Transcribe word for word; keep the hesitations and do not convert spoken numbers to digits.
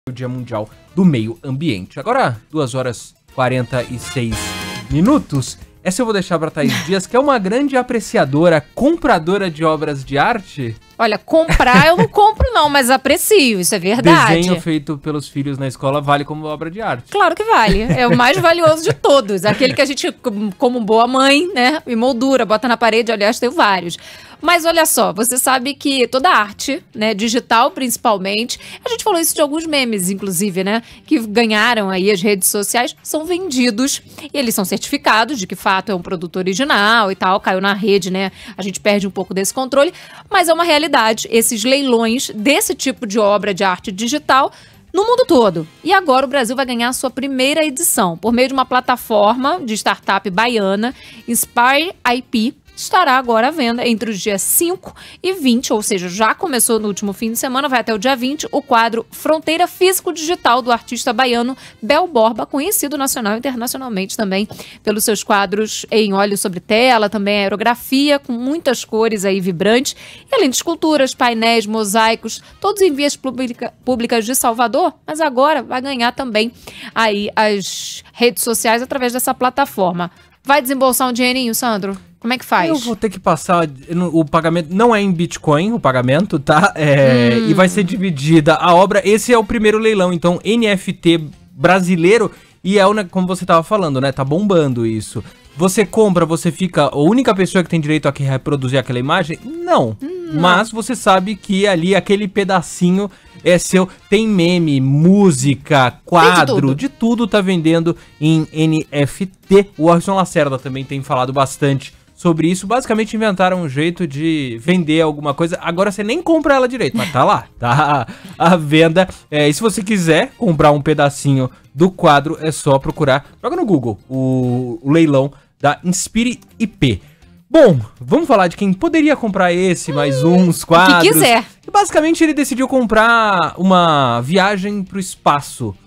o Dia Mundial do Meio Ambiente. Agora, duas horas e quarenta e seis minutos. Essa eu vou deixar para Thaís Dias, que é uma grande apreciadora, compradora de obras de arte. Olha, comprar eu não compro não, mas aprecio, isso é verdade. Desenho feito pelos filhos na escola vale como obra de arte. Claro que vale, é o mais valioso de todos. Aquele que a gente, como boa mãe, né, emoldura, bota na parede, aliás, tem vários. Mas olha só, você sabe que toda arte, né, digital principalmente, a gente falou isso de alguns memes, inclusive, né, que ganharam aí as redes sociais, são vendidos e eles são certificados de que fato é um produto original e tal, caiu na rede, né, a gente perde um pouco desse controle, mas é uma realidade. Esses leilões desse tipo de obra de arte digital no mundo todo. E agora o Brasil vai ganhar a sua primeira edição por meio de uma plataforma de startup baiana, Inspire I P, estará agora à venda entre os dias cinco e vinte, ou seja, já começou no último fim de semana, vai até o dia vinte, o quadro Fronteira Físico-Digital do artista baiano Bel Borba, conhecido nacional e internacionalmente também pelos seus quadros em óleo sobre tela, também aerografia, com muitas cores aí vibrantes, e além de esculturas, painéis, mosaicos, todos em vias publica, públicas de Salvador, mas agora vai ganhar também aí as redes sociais através dessa plataforma. Vai desembolsar um dinheirinho, Sandro? Como é que faz? Eu vou ter que passar, o pagamento não é em Bitcoin, o pagamento, tá? É, hum. E vai ser dividida a obra, esse é o primeiro leilão, então N F T brasileiro, e é, o, como você tava falando, né, tá bombando isso. Você compra, você fica a única pessoa que tem direito a reproduzir aquela imagem? Não. Não. Mas você sabe que ali aquele pedacinho é seu. Tem meme, música, quadro, de tudo. de tudo tá vendendo em N F T. O Orson Lacerda também tem falado bastante sobre isso. Basicamente inventaram um jeito de vender alguma coisa. Agora você nem compra ela direito, mas tá lá, tá à venda. É, e se você quiser comprar um pedacinho do quadro, é só procurar. Joga no Google o, o leilão da Inspire I P. Bom, vamos falar de quem poderia comprar esse, mais uns quadros. O que quiser. E basicamente ele decidiu comprar uma viagem pro espaço.